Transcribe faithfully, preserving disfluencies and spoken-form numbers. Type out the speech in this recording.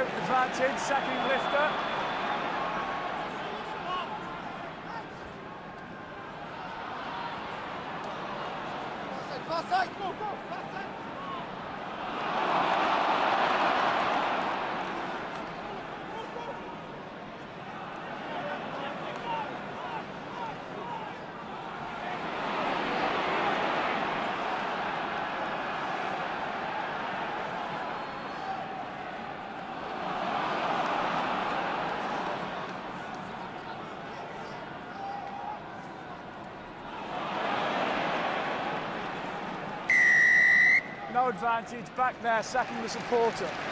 advantage, second lifter. Fast side, go, go, fast side. No advantage, back there, sacking the supporter.